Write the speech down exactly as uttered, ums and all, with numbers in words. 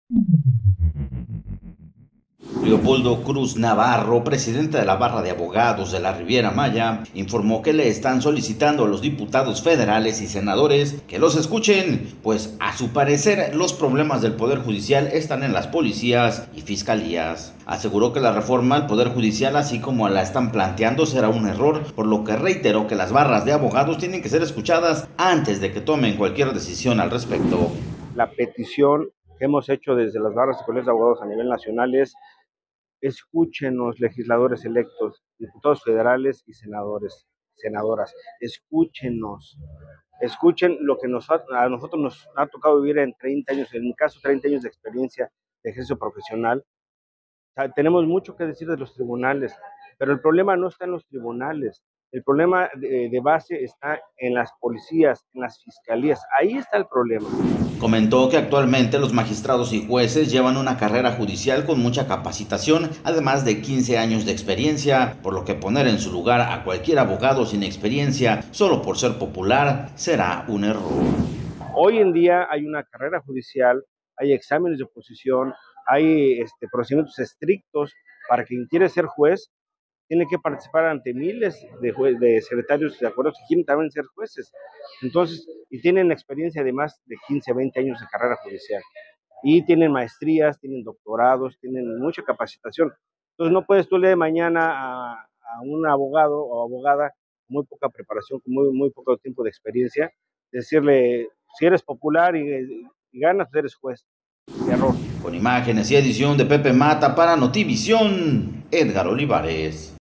Leopoldo Cruz Navarro, presidente de la Barra de Abogados de la Riviera Maya, informó que le están solicitando a los diputados federales y senadores que los escuchen, pues a su parecer los problemas del Poder Judicial están en las policías y fiscalías. Aseguró que la reforma al Poder Judicial, así como la están planteando, será un error, por lo que reiteró que las barras de abogados tienen que ser escuchadas antes de que tomen cualquier decisión al respecto. La petición que hemos hecho desde las barras y colegios de abogados a nivel nacional es: escúchenos, legisladores electos, diputados federales y senadores, senadoras, escúchenos, escuchen lo que nos ha, a nosotros nos ha tocado vivir en treinta años, en mi caso treinta años de experiencia de ejercicio profesional. O sea, tenemos mucho que decir de los tribunales, pero el problema no está en los tribunales, el problema de, de base está en las policías, en las fiscalías, ahí está el problema. Comentó que actualmente los magistrados y jueces llevan una carrera judicial con mucha capacitación, además de quince años de experiencia, por lo que poner en su lugar a cualquier abogado sin experiencia solo por ser popular será un error. Hoy en día hay una carrera judicial, hay exámenes de oposición, hay este, procedimientos estrictos para quien quiere ser juez. Tiene que participar ante miles de, jue- de secretarios de acuerdos que quieren también ser jueces. Entonces, y tienen experiencia de más de quince, veinte años de carrera judicial. Y tienen maestrías, tienen doctorados, tienen mucha capacitación. Entonces, no puedes tú leer mañana a, a un abogado o abogada con muy poca preparación, con muy, muy poco tiempo de experiencia, decirle: si eres popular y, y ganas, eres juez. Error. Con imágenes y edición de Pepe Mata para Notivisión, Edgar Olivares.